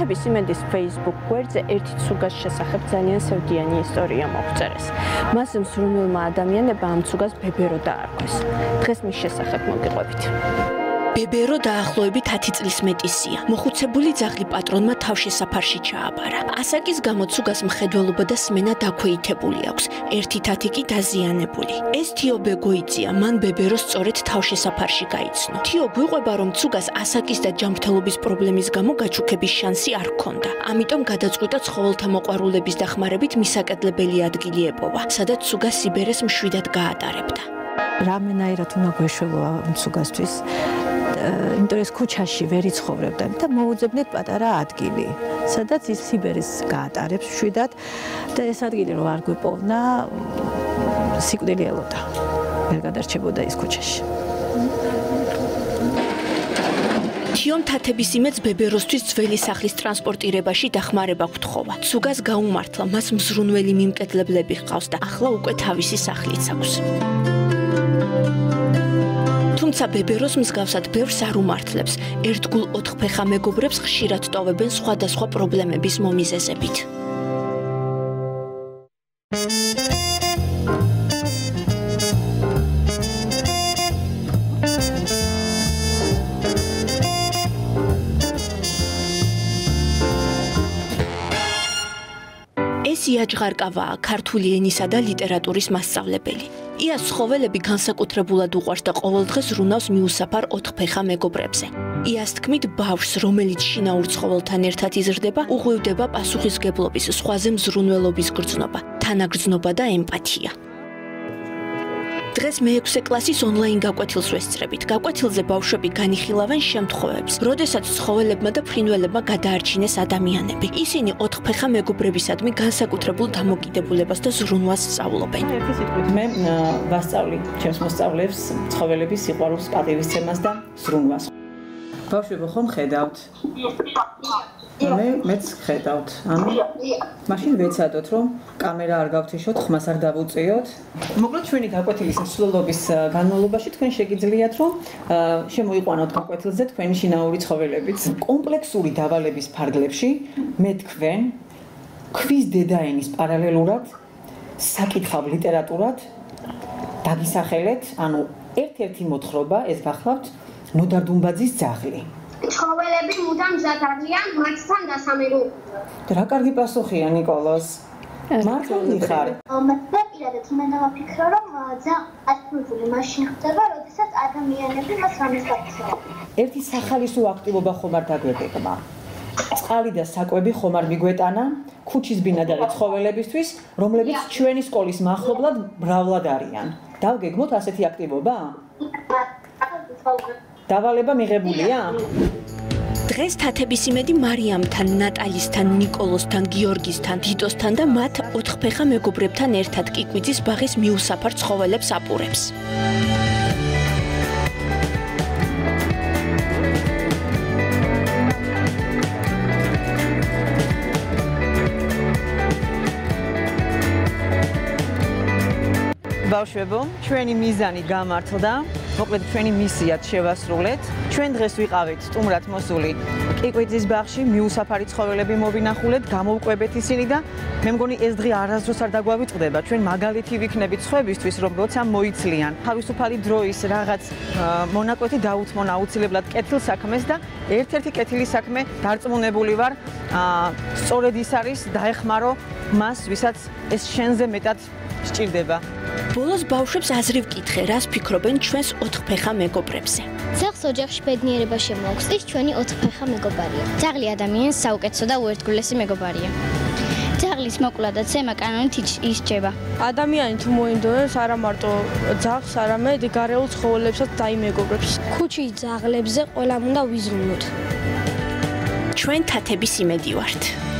თათების იმედის Facebook გვერდზე ერთი ცუგას შესახებ ძალიან სევდიანი ისტორია მოგვწერეს. მას მსურვილმა ადამიანებმა ამ ცუგას ბებერო დაარქვეს. დღეს მის შესახებ მოგიყვებით. ბებერო დაახლოებით 10 წლის მეტისია. მოხუცებული ძაღლი პატრონმა თავშესაფრში ჩააბარა. ასაკის გამო ცუგას მხედველობა და სმენა დაქვეითებული აქვს. ერთი თათი კი დაზიანებული. ეს თიო ბეგოიძია, მან ბებერო სწორედ თავშესაფრში გაიცნო. თიო გვიყვება, რომ ცუგას ასაკის და ჯანმრთელობის პრობლემის გამო გაჩუქების შანსი არ ჰქონდა. ამიტომ გადაწყვიტა ცხოველთა მოყვარულების დახმარებით მისაკიდებელი ადგილი ეპოვა, სადაც ცუგა სიბერეს მშვიდად გაატარებდა. რამენაირად უნდა გვეშველოა ცუგასთვის. იმიტომ ეს ქუჩაში ვერ იცხოვრებდა და მოუძებნეთ პატარა ადგილი, სადაც ის სიბერის გაატარებს მშვიდად და ეს ადგილი რო არ გვეპოვნა, სიკვდილი ელოდა. ვერ გადარჩებოდა ის ქუჩაში. თიომ თათების იმედს ბებეროსთვის ძველი სახლის ტრანსპორტირებაში დახმარება გთხოვა. ცუგას გაუმართლა, მას მზრუნველი მიმკედლებლები ჰყავს და ახლა უკვე თავისი სახლიც აქვს. თუმცა ბებეროს მსგავსად ბევრს არ უმართლებს. ერთგულ ოთხფეხა მეგობრებს ხშირად ტოვებენ სხვადასხვა პრობლემების მომიზეზებით. ეს იაჯღარკავაა, ქართული ენისა და ლიტერატურის მასწავლებელი. იას ცხოველები განსაკუთრებულად უყვარს და ყოველდღეს რუნავს მიუსაფარ ოთხფეხა მეგობრებზე. იას თქმით, ბავშვს, რომელიც შინაურ ცხოველთან ერთად იზრდება, უღვივდება პასუხისგებლობის, სხვაზე მზრუნველობის გრძნობა, თანაგრძნობა და ემპათია. დღეს მე-6 კლასის ონლაინ გაკვეთილს ვესწრებით. გაკვეთილზე ბავშვები განიხილავენ შემთხვევებს, როდესაც ცხოველებმა და ფრინველებმა გადაარჩინეს ადამიანები. ისინი ოთხფეხა მეგობრებისადმი განსაკუთრებულ დამოკიდებულებას და ზრუნვას სწავლობენ. მე ვასწავლი ჩემს მოსწავლეებს ცხოველების სიყვარულს, პატივისცემას და ზრუნვას. ბავშვები ხომ ხედავთ? მეც ხედავთ. ანუ მაშინ ვეცადოთ, რომ კამერა არ გავთიშოთ, ხმას არ დავუწიოთ. მოკლედ ჩვენი გაკვეთილის მსვლელობის განმავლობაში თქვენ შეგიძლიათ, რომ შემოიყვანოთ გაკვეთილზე თქვენი შინაური ცხოველებიც. კომპლექსური დავალების ფარგლებში მე თქვენ ქვის დედაენის პარალელურად საკითხავ ლიტერატურად დაგისახელეთ, ანუ ერთ-ერთი მოთხრობა ეს გახლავთ ნოდარ დუმბაძის ძაღლი. ცხოველები მუდამ მზად არიან მათთან დასამეგობრებლად. რა კარგი პასუხია ნიკოლოზ. მართლა ხარ? მე პირადად მინდა ვაფიქრო, რომ ძაღლი მაშინ ხდება, როდესაც ადამიანები მას რამეს გაქცევენ. ერთი სახალისო აქტივობა ხომ არ დაგვეგებმა. წყალი და საკვები ხომ არ მიგვეტანა ქუჩის ბინადარი ცხოველებისთვის, რომლებიც ჩვენი სკოლის მახლობლად მრავლად არიან. დავგეგმოთ ასეთი აქტივობა? დავალება მიღებულია? დღეს თათების იმედი მარიამთან, ნატალისთან, ნიკოლოსთან, გიორგისთან, დიტოსთან და მათ ოთხფეხა მეგობრებთან ერთად კიკვიძის ბაღის მიუსაფარ ცხოველებს აპურებს. ბავშვებო, ჩვენი მიზანი გამართლდა. მოკლედ ჩვენი მისიაც შევასრულეთ. ჩვენ დღეს ვიყავით სტუმრად მოსული კიკვიძის ბაღში, მიუსაფარი ცხოველები მოვინახულეთ, გამოვკვებეთ ისინი და მე მგონი ეს დღე არასდროს არ დაგვავიწყდება. ჩვენ მაგალითი ვიქნებით სხვებისთვის, რომ როცა მოიცლიან თავისუფალი დროის რაღაც მონაკვეთი დაუთმონ აუცილებლად კეთილ საქმეს და ერთ-ერთი კეთილი საქმე დარწმუნებული ვარ, სწორედ ის არის დაეხმარო მას, ვისაც ეს შენზე მეტად სჭირდება. ბოლოს ბავშვებს აზრი ვკითხე, რას ფიქრობენ ჩვენს ოთხფეხა მეგობრებზე. ძაღლს ოჯახში ბედნიერება შემოაქვს, ის ჩვენი ოთხფეხა მეგობარია. ძაღლი ადამიანს საუკეთესო და უერთგულესი მეგობარია. ძაღლის მოკლა და ცემა კანონით ისჯება. ადამიანი თუ მოინდომებს არა მარტო ძაღლს, არამედ გარეულ ცხოველებსაც დაიმეგობრებს. ქუჩის ძაღლებზე ყველამ უნდა ვიზრუნოთ. ჩვენ თათების იმედი ვართ.